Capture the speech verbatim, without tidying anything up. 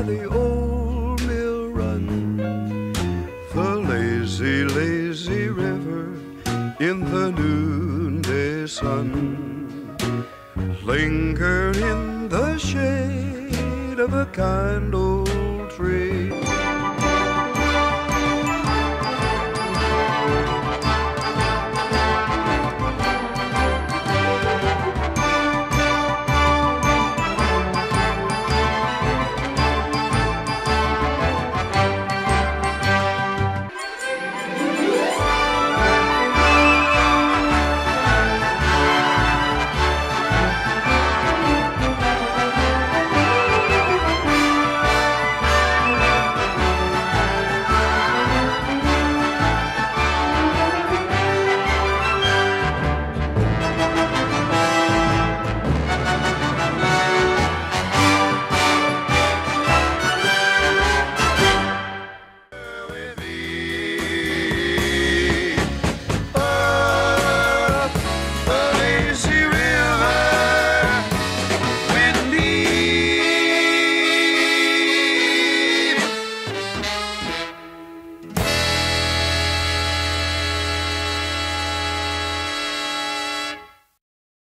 the old mill run, the lazy, lazy river in the noonday sun, linger in the shade of a kind old